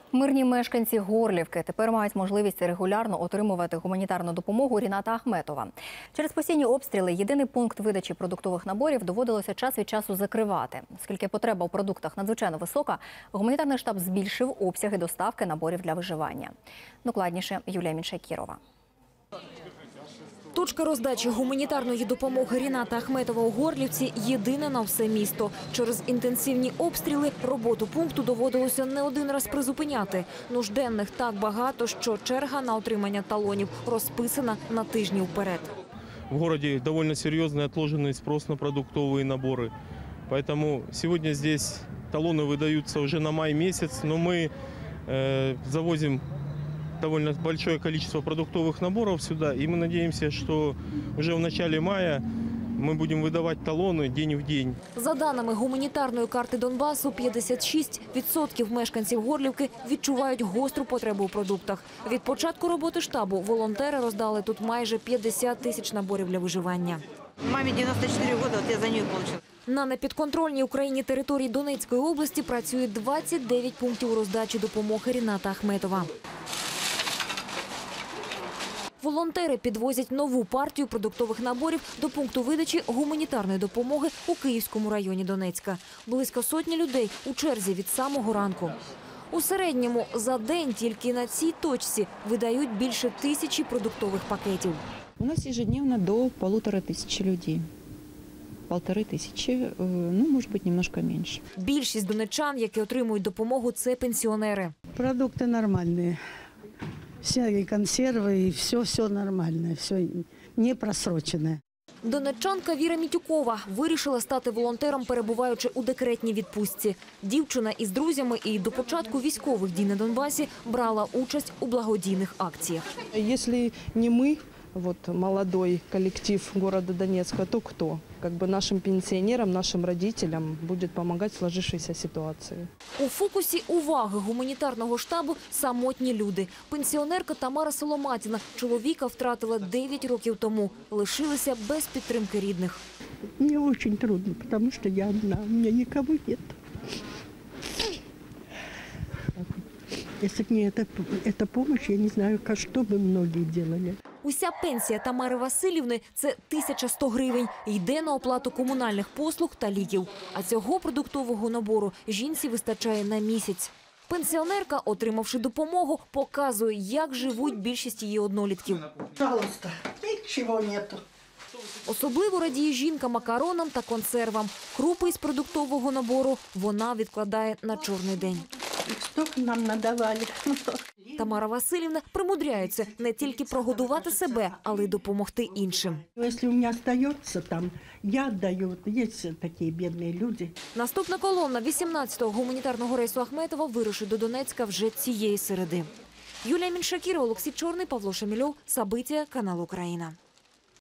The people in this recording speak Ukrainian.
Мирні мешканці Горлівки тепер мають можливість регулярно отримувати гуманітарну допомогу Ріната Ахметова. Через постійні обстріли єдиний пункт видачі продуктових наборів доводилося час від часу закривати. Оскільки потреба у продуктах надзвичайно висока, гуманітарний штаб збільшив обсяги доставки наборів для виживання. Докладніше Юлія Міншакірова. Точка роздачі гуманітарної допомоги Ріната Ахметова у Горлівці єдина на все місто. Через інтенсивні обстріли роботу пункту доводилося не один раз призупиняти. Нужденних так багато, що черга на отримання талонів розписана на тижні вперед. В городе довольно серьезный отложенный спрос на продуктовые наборы. Поэтому сегодня здесь талоны выдаются уже на май месяц, но мы завозим довольно большое количество продуктовых наборов сюда, и мы надеемся, что уже в начале мая мы будем выдавать талоны день в день. За даними гуманітарної карти Донбасу, 56% мешканців Горлівки відчувають гостру потребу у продуктах. Від початку роботи штабу волонтери роздали тут майже 50 тисяч наборів для виживання. Мамі 94 роки, от я за нею отримала. На непідконтрольній Україні території Донецької області працює 29 пунктів роздачі допомоги Ріната Ахметова. Волонтери підвозять нову партію продуктових наборів до пункту видачі гуманітарної допомоги у Київському районі Донецька. Близько сотні людей у черзі від самого ранку. У середньому за день тільки на цій точці видають більше 1000 продуктових пакетів. У нас ежедневно до 1500 людей. 1500, ну, может быть, немножко меньше. Більшість донеччан, які отримують допомогу, це пенсіонери. Продукты нормальные. Все и консервы, и все нормальное, все не просроченное. Донеччанка Віра Мітюкова вирішила стати волонтером, перебуваючи у декретній відпустці. Дівчина із друзями і до початку військових дій на Донбасі брала участь у благодійних акціях. Якщо не ми, молодой коллектив города Донецка, то кто? Нашим пенсионерам, нашим родителям будет помогать в сложившейся ситуации. У фокусі уваги гуманітарного штабу самотні люди. Пенсіонерка Тамара Соломатіна чоловіка втратила 9 років тому. Лишилися без підтримки рідних. Мені дуже трудно, тому що я одна, у мене нікого немає. Если бы не эта помощь, я не знаю, что бы многие делали. Уся пенсія Тамари Васильівни – це 1100 гривень. Йде на оплату комунальних послуг та ліків. А цього продуктового набору жінці вистачає на місяць. Пенсіонерка, отримавши допомогу, показує, як живуть більшість її однолітків. Пожалуйста, нічого нету. Особливо радіє жінка макаронам та консервам. Крупи із продуктового набору вона відкладає на чорний день. Столько нам надавали. Тамара Васильівна примудряється не тільки прогодувати себе, але й допомогти іншим. Якщо у мене залишається там, я віддаю. Є такі бідні люди. Наступна колона 18-го гуманітарного рейсу Ахметова вирушить до Донецька вже цієї середи. Юлія Міншакірова, Олексій Чорний, Павло Шамільов, Сабиття, канал Україна.